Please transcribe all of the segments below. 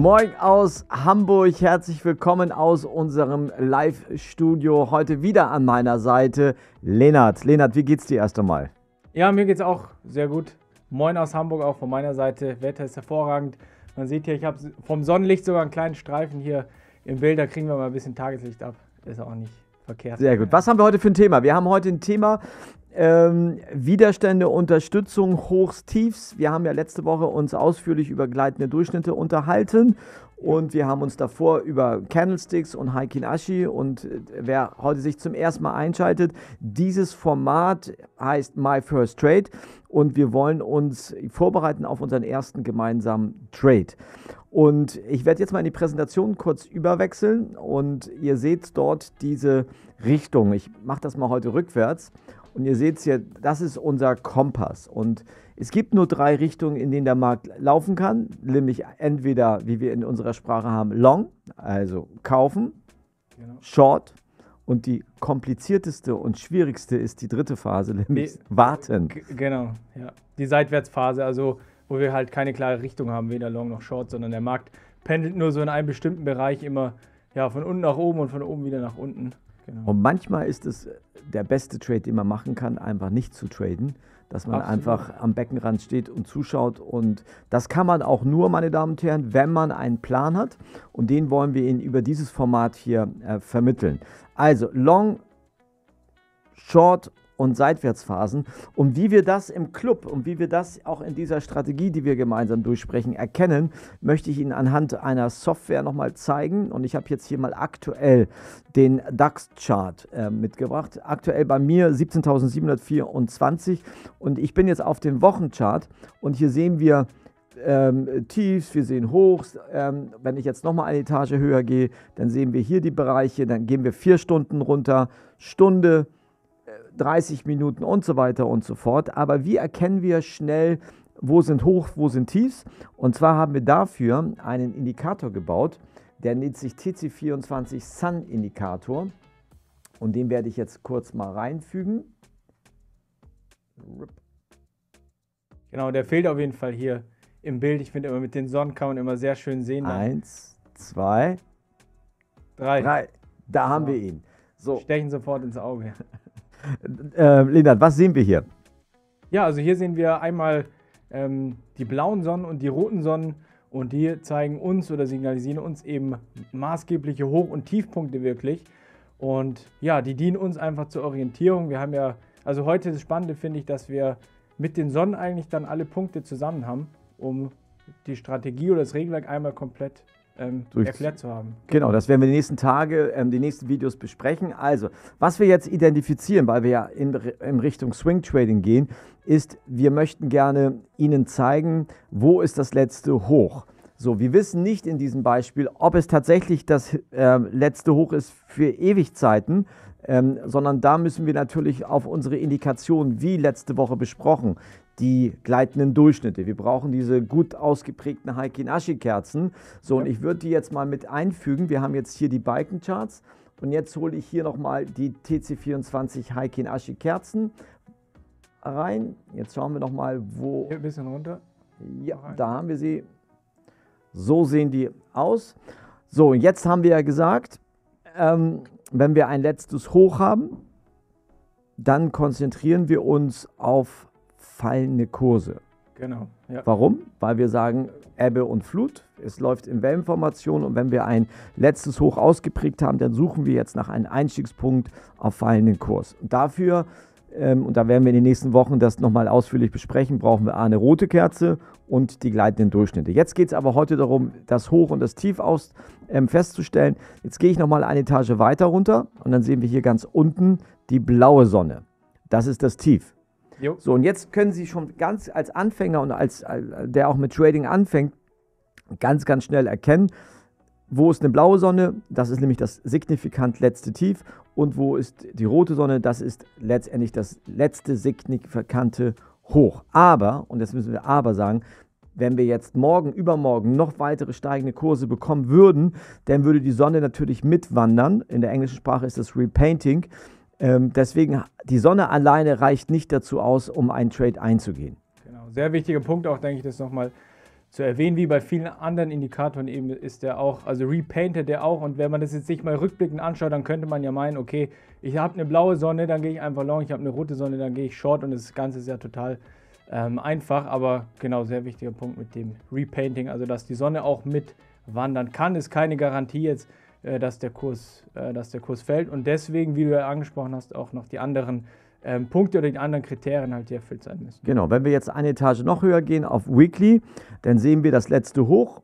Moin aus Hamburg, herzlich willkommen aus unserem Live-Studio. Heute wieder an meiner Seite Lennart. Lennart, wie geht's dir erst einmal? Ja, mir geht's auch sehr gut. Moin aus Hamburg auch von meiner Seite. Wetter ist hervorragend. Man sieht hier, ich habe vom Sonnenlicht sogar einen kleinen Streifen hier im Bild. Da kriegen wir mal ein bisschen Tageslicht ab. Ist auch nicht verkehrt. Sehr gut. Was haben wir heute für ein Thema? Wir haben heute ein Thema Widerstände, Unterstützung, Hochs, Tiefs. Wir haben ja letzte Woche uns ausführlich über gleitende Durchschnitte unterhalten und wir haben uns davor über Candlesticks und Heikin Ashi und wer heute sich zum ersten Mal einschaltet, dieses Format heißt My First Trade und wir wollen uns vorbereiten auf unseren ersten gemeinsamen Trade. Und ich werde jetzt mal in die Präsentation kurz überwechseln und ihr seht dort diese Richtung. Ich mache das mal heute rückwärts. Und ihr seht es hier, das ist unser Kompass. Und es gibt nur 3 Richtungen, in denen der Markt laufen kann. Nämlich entweder, wie wir in unserer Sprache haben, Long, also kaufen, genau. Short. Und die komplizierteste und schwierigste ist die dritte Phase, nämlich warten. Genau, ja. Die Seitwärtsphase, also wo wir halt keine klare Richtung haben, weder Long noch Short, sondern der Markt pendelt nur so in einem bestimmten Bereich immer ja, von unten nach oben und von oben wieder nach unten. Genau. Und manchmal ist es der beste Trade, den man machen kann, einfach nicht zu traden, dass man einfach am Beckenrand steht und zuschaut. Und das kann man auch nur, meine Damen und Herren, wenn man einen Plan hat. Und den wollen wir Ihnen über dieses Format hier vermitteln. Also Long, Short und Seitwärtsphasen. Und wie wir das im Club und wie wir das auch in dieser Strategie, die wir gemeinsam durchsprechen, erkennen, möchte ich Ihnen anhand einer Software nochmal zeigen. Und ich habe jetzt hier mal aktuell den DAX-Chart mitgebracht. Aktuell bei mir 17.724 und ich bin jetzt auf dem Wochenchart und hier sehen wir Tiefs, wir sehen Hochs. Wenn ich jetzt nochmal eine Etage höher gehe, dann sehen wir hier die Bereiche, dann gehen wir 4 Stunden runter, Stunde, 30 Minuten und so weiter und so fort. Aber wie erkennen wir schnell, wo sind Hoch, wo sind Tiefs? Und zwar haben wir dafür einen Indikator gebaut, der nennt sich TC24 Sun Indikator. Und den werde ich jetzt kurz mal reinfügen. Genau, der fehlt auf jeden Fall hier im Bild. Ich finde immer mit den Sonnen kann man immer sehr schön sehen. 1, 2, 3. Da haben wir ihn. So. Stechen sofort ins Auge. Lennart, was sehen wir hier? Ja, also hier sehen wir einmal die blauen Sonnen und die roten Sonnen und die zeigen uns oder signalisieren uns eben maßgebliche Hoch- und Tiefpunkte wirklich. Und ja, die dienen uns einfach zur Orientierung. Wir haben ja, also heute das Spannende finde ich, dass wir mit den Sonnen eigentlich dann alle Punkte zusammen haben, um die Strategie oder das Regelwerk einmal komplett erklärt zu haben. Genau, das werden wir die nächsten Tage, die nächsten Videos besprechen. Also, was wir jetzt identifizieren, weil wir ja in Richtung Swing Trading gehen, ist, wir möchten gerne Ihnen zeigen, wo ist das letzte Hoch. So, wir wissen nicht in diesem Beispiel, ob es tatsächlich das letzte Hoch ist für Ewigzeiten, sondern da müssen wir natürlich auf unsere Indikation, wie letzte Woche besprochen, die gleitenden Durchschnitte. Wir brauchen diese gut ausgeprägten Heikin Ashi Kerzen. So, und ich würde die jetzt mal mit einfügen. Wir haben jetzt hier die Balkencharts und jetzt hole ich hier nochmal die TC24 Heikin Ashi Kerzen rein. Jetzt schauen wir nochmal, wo... Hier ein bisschen runter. Ja, da haben wir sie. So sehen die aus. So, und jetzt haben wir ja gesagt, wenn wir ein letztes Hoch haben, dann konzentrieren wir uns auf fallende Kurse. Genau. Ja. Warum? Weil wir sagen, Ebbe und Flut, es läuft in Wellenformation und wenn wir ein letztes Hoch ausgeprägt haben, dann suchen wir jetzt nach einem Einstiegspunkt auf fallenden Kurs. Und dafür, und da werden wir in den nächsten Wochen das nochmal ausführlich besprechen, brauchen wir eine rote Kerze und die gleitenden Durchschnitte. Jetzt geht es aber heute darum, das Hoch und das Tief festzustellen. Jetzt gehe ich nochmal eine Etage weiter runter und dann sehen wir hier ganz unten die blaue Sonne. Das ist das Tief. Jo. So, und jetzt können Sie schon ganz als Anfänger und als der auch mit Trading anfängt, ganz, ganz schnell erkennen, wo ist eine blaue Sonne, das ist nämlich das signifikant letzte Tief, und wo ist die rote Sonne, das ist letztendlich das letzte signifikante Hoch. Aber, und jetzt müssen wir aber sagen, wenn wir jetzt morgen, übermorgen noch weitere steigende Kurse bekommen würden, dann würde die Sonne natürlich mitwandern. In der englischen Sprache ist das Repainting. Deswegen, die Sonne alleine reicht nicht dazu aus, um einen Trade einzugehen. Genau, sehr wichtiger Punkt auch, denke ich, das nochmal zu erwähnen, wie bei vielen anderen Indikatoren eben ist der auch, also repainted der auch. Und wenn man das jetzt sich mal rückblickend anschaut, dann könnte man ja meinen, okay, ich habe eine blaue Sonne, dann gehe ich einfach long, ich habe eine rote Sonne, dann gehe ich short und das Ganze ist ja total einfach, aber genau, sehr wichtiger Punkt mit dem Repainting, also dass die Sonne auch mitwandern kann, ist keine Garantie jetzt, dass der Kurs fällt und deswegen, wie du ja angesprochen hast, auch noch die anderen Punkte oder die anderen Kriterien halt, die erfüllt sein müssen. Genau, wenn wir jetzt eine Etage noch höher gehen auf Weekly, dann sehen wir das letzte Hoch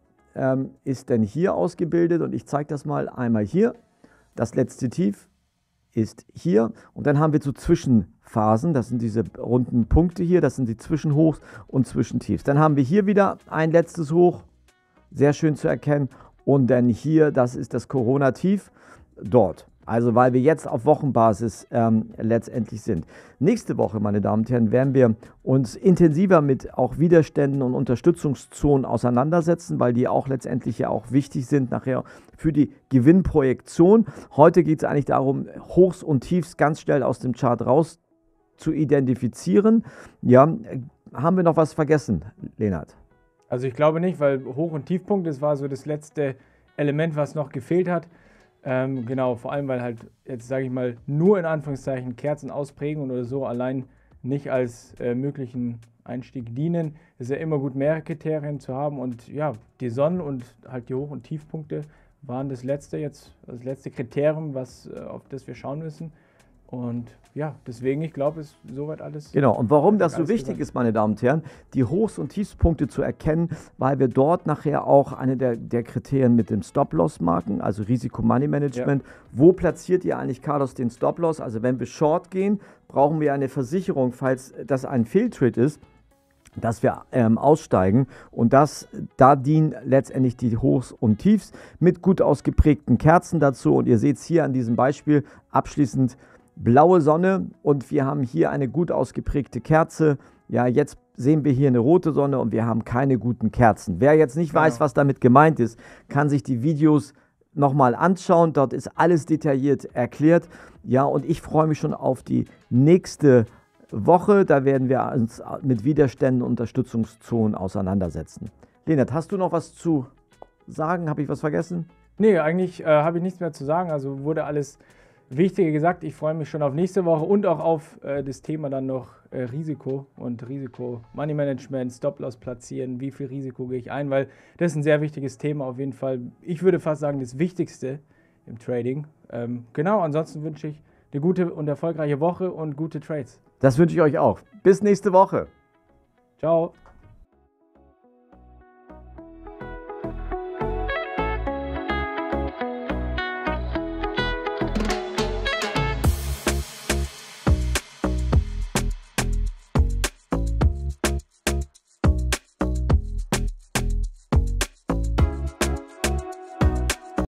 ist dann hier ausgebildet und ich zeige das mal einmal hier. Das letzte Tief ist hier und dann haben wir so Zwischenphasen, das sind diese runden Punkte hier, das sind die Zwischenhochs und Zwischentiefs. Dann haben wir hier wieder ein letztes Hoch, sehr schön zu erkennen und dann hier, das ist das Corona-Tief dort. Also weil wir jetzt auf Wochenbasis letztendlich sind. Nächste Woche, meine Damen und Herren, werden wir uns intensiver mit auch Widerständen und Unterstützungszonen auseinandersetzen, weil die auch letztendlich ja auch wichtig sind nachher für die Gewinnprojektion. Heute geht es eigentlich darum, Hochs und Tiefs ganz schnell aus dem Chart raus zu identifizieren. Ja, haben wir noch was vergessen, Lennart? Also ich glaube nicht, weil Hoch- und Tiefpunkt, das war so das letzte Element, was noch gefehlt hat. Genau, vor allem, weil halt jetzt, sage ich mal, nur in Anführungszeichen Kerzen ausprägen oder so allein nicht als möglichen Einstieg dienen. Es ist ja immer gut, mehrere Kriterien zu haben und ja, die Sonnen- und halt die Hoch- und Tiefpunkte waren das letzte Kriterium, auf das wir schauen müssen. Und ja, deswegen, ich glaube, ist soweit alles. Genau, und warum das so wichtig gesagt. ist, meine Damen und Herren, die Hochs- und Tiefspunkte zu erkennen, weil wir dort nachher auch eine der Kriterien mit dem Stop-Loss-Marken, also Risiko-Money-Management, wo platziert ihr eigentlich, Carlos, den Stop-Loss? Also wenn wir short gehen, brauchen wir eine Versicherung, falls das ein Fehltrade ist, dass wir aussteigen und da dienen letztendlich die Hochs und Tiefs mit gut ausgeprägten Kerzen dazu und ihr seht es hier an diesem Beispiel abschließend blaue Sonne und wir haben hier eine gut ausgeprägte Kerze. Ja, jetzt sehen wir hier eine rote Sonne und wir haben keine guten Kerzen. Wer jetzt nicht weiß, was damit gemeint ist, kann sich die Videos nochmal anschauen. Dort ist alles detailliert erklärt. Ja, und ich freue mich schon auf die nächste Woche. Da werden wir uns mit Widerständen und Unterstützungszonen auseinandersetzen. Lennart, hast du noch was zu sagen? Habe ich was vergessen? Nee, eigentlich habe ich nichts mehr zu sagen. Also wurde alles Wichtige gesagt. Ich freue mich schon auf nächste Woche und auch auf das Thema dann noch Risiko und Risiko, Money Management, Stop-Loss platzieren, wie viel Risiko gehe ich ein, weil das ist ein sehr wichtiges Thema auf jeden Fall. Ich würde fast sagen, das Wichtigste im Trading. Genau, ansonsten wünsche ich eine gute und erfolgreiche Woche und gute Trades. Das wünsche ich euch auch. Bis nächste Woche. Ciao.